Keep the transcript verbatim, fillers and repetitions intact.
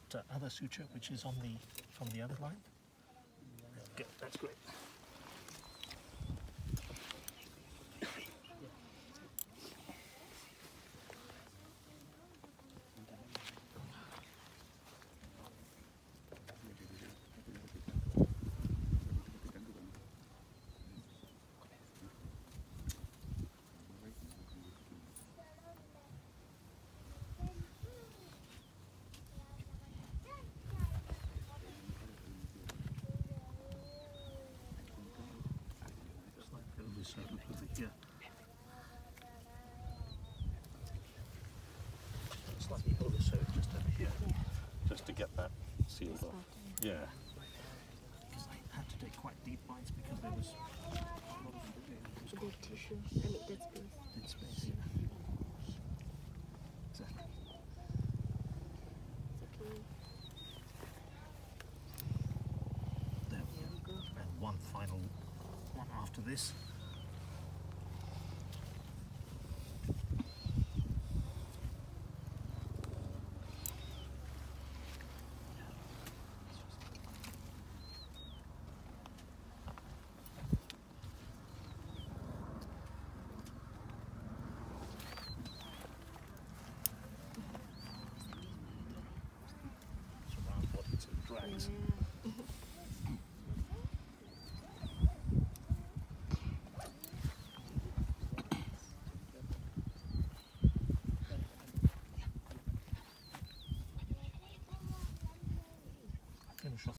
uh, other suture which is on the from the other line. Good, that's great. Here. Slightly over, so just over here, just to get that sealed off. Yeah. Because I had to take quite deep bites because there was a lot of Good tissue. I mean, dead space. Dead space, yeah. Exactly. It's okay. There we go. And one final one after this. Drags.